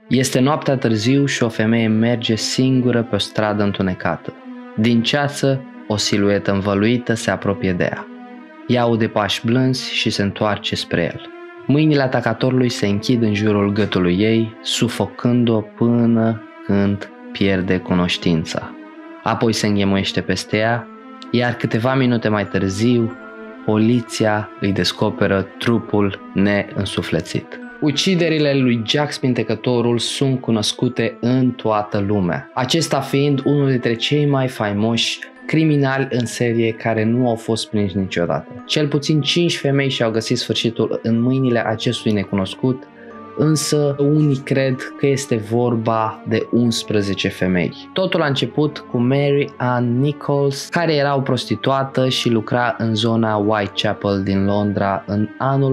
Este noaptea târziu și o femeie merge singură pe o stradă întunecată. Din ceață, o siluetă învăluită se apropie de ea. Ea aude pași blânzi și se întoarce spre el. Mâinile atacatorului se închid în jurul gâtului ei, sufocând-o până când pierde cunoștința. Apoi se înghemuiește peste ea, iar câteva minute mai târziu, poliția îi descoperă trupul neînsuflețit. Uciderile lui Jack Spintecătorul sunt cunoscute în toată lumea, acesta fiind unul dintre cei mai faimoși criminali în serie care nu au fost prinși niciodată. Cel puțin 5 femei și-au găsit sfârșitul în mâinile acestui necunoscut, însă unii cred că este vorba de 11 femei. Totul a început cu Mary Ann Nichols, care era o prostituată și lucra în zona Whitechapel din Londra în anul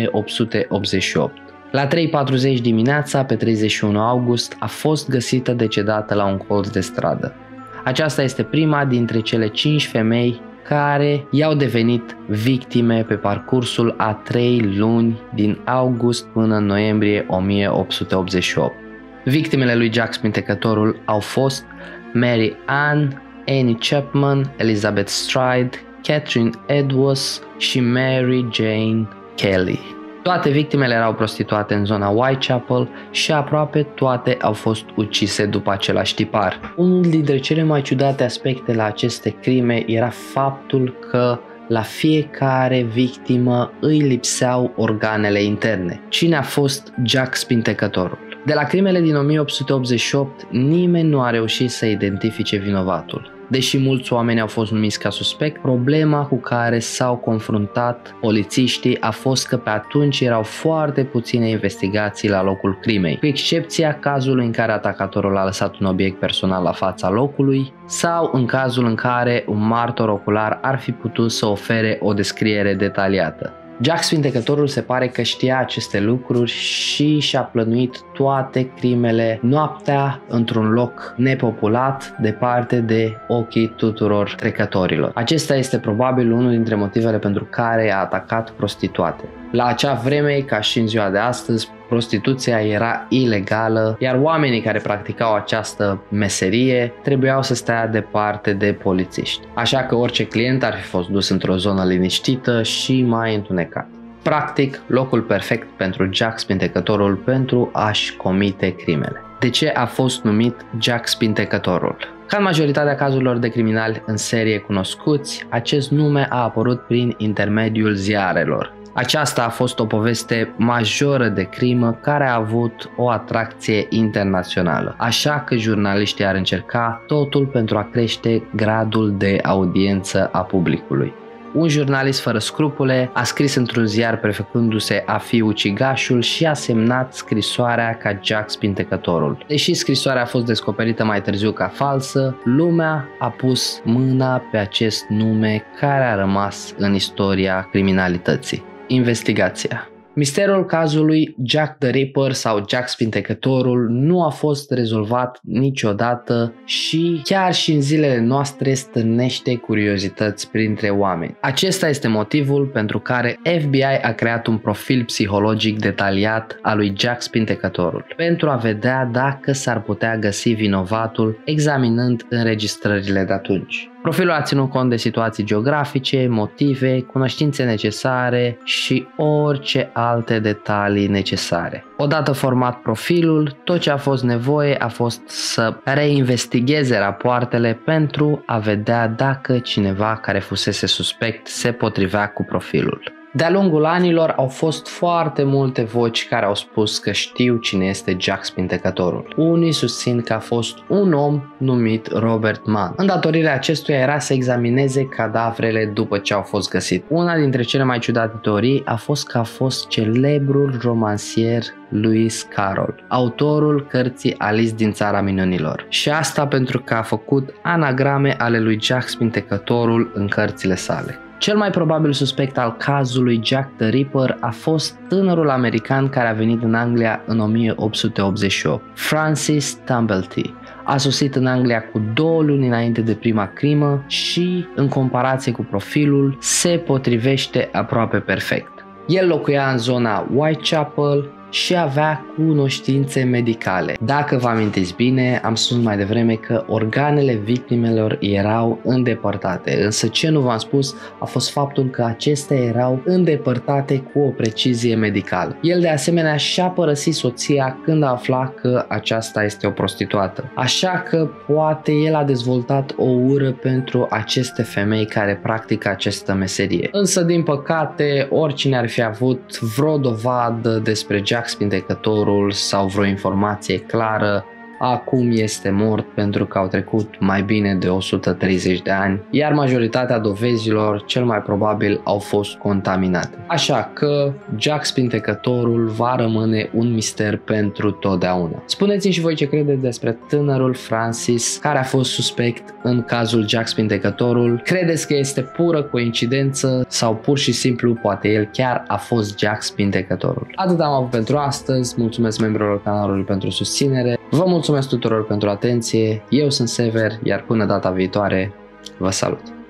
1888. La 3:40 dimineața, pe 31 august, a fost găsită decedată la un colț de stradă. Aceasta este prima dintre cele 5 femei care i-au devenit victime pe parcursul a 3 luni din august până în noiembrie 1888. Victimele lui Jack Spintecătorul au fost Mary Ann, Annie Chapman, Elizabeth Stride, Catherine Edwards și Mary Jane Kelly. Toate victimele erau prostituate în zona Whitechapel și aproape toate au fost ucise după același tipar. Unul dintre cele mai ciudate aspecte la aceste crime era faptul că la fiecare victimă îi lipseau organele interne. Cine a fost Jack Spintecătorul? De la crimele din 1888, nimeni nu a reușit să identifice vinovatul. Deși mulți oameni au fost numiți ca suspect, problema cu care s-au confruntat polițiștii a fost că pe atunci erau foarte puține investigații la locul crimei, cu excepția cazului în care atacatorul a lăsat un obiect personal la fața locului sau în cazul în care un martor ocular ar fi putut să ofere o descriere detaliată. Jack Spintecătorul se pare că știa aceste lucruri și și-a plănuit toate crimele noaptea într-un loc nepopulat, departe de ochii tuturor trecătorilor. Acesta este probabil unul dintre motivele pentru care a atacat prostituate. La acea vreme, ca și în ziua de astăzi, prostituția era ilegală, iar oamenii care practicau această meserie trebuiau să stea departe de polițiști. Așa că orice client ar fi fost dus într-o zonă liniștită și mai întunecat. Practic, locul perfect pentru Jack Spintecătorul pentru a-și comite crimele. De ce a fost numit Jack Spintecătorul? Ca în majoritatea cazurilor de criminali în serie cunoscuți, acest nume a apărut prin intermediul ziarelor. Aceasta a fost o poveste majoră de crimă care a avut o atracție internațională, așa că jurnaliștii ar încerca totul pentru a crește gradul de audiență a publicului. Un jurnalist fără scrupule a scris într-un ziar prefăcându-se a fi ucigașul și a semnat scrisoarea ca Jack Spintecătorul. Deși scrisoarea a fost descoperită mai târziu ca falsă, lumea a pus mâna pe acest nume care a rămas în istoria criminalității. Investigația. Misterul cazului Jack the Ripper sau Jack Spintecătorul nu a fost rezolvat niciodată și chiar și în zilele noastre stârnește curiozități printre oameni. Acesta este motivul pentru care FBI a creat un profil psihologic detaliat al lui Jack Spintecătorul, pentru a vedea dacă s-ar putea găsi vinovatul examinând înregistrările de atunci. Profilul a ținut cont de situații geografice, motive, cunoștințe necesare și orice alte detalii necesare. Odată format profilul, tot ce a fost nevoie a fost să reinvestigheze rapoartele pentru a vedea dacă cineva care fusese suspect se potrivea cu profilul. De-a lungul anilor au fost foarte multe voci care au spus că știu cine este Jack Spintecătorul. Unii susțin că a fost un om numit Robert Mann. Îndatorirea acestuia era să examineze cadavrele după ce au fost găsite. Una dintre cele mai ciudate teorii a fost că a fost celebrul romansier Lewis Carroll, autorul cărții Alice din țara minunilor. Și asta pentru că a făcut anagrame ale lui Jack Spintecătorul în cărțile sale. Cel mai probabil suspect al cazului Jack the Ripper a fost tânărul american care a venit în Anglia în 1888, Francis Tumblety. A sosit în Anglia cu 2 luni înainte de prima crimă și, în comparație cu profilul, se potrivește aproape perfect. El locuia în zona Whitechapel, și avea cunoștințe medicale. Dacă vă amintiți bine, am spus mai devreme că organele victimelor erau îndepărtate, însă ce nu v-am spus a fost faptul că acestea erau îndepărtate cu o precizie medicală. El de asemenea și-a părăsit soția când afla că aceasta este o prostituată. Așa că poate el a dezvoltat o ură pentru aceste femei care practică această meserie. Însă, din păcate, oricine ar fi avut vreo dovadă despre Jack Spintecătorul sau vreo informație clară, acum este mort pentru că au trecut mai bine de 130 de ani, iar majoritatea dovezilor cel mai probabil au fost contaminate. Așa că Jack Spintecătorul va rămâne un mister pentru totdeauna. Spuneți-mi și voi ce credeți despre tânărul Francis care a fost suspect în cazul Jack Spintecătorul. Credeți că este pură coincidență sau pur și simplu poate el chiar a fost Jack Spintecătorul? Atât am avut pentru astăzi. Mulțumesc membrilor canalului pentru susținere. Vă mulțumesc tuturor pentru atenție, eu sunt Sever, iar până data viitoare, vă salut!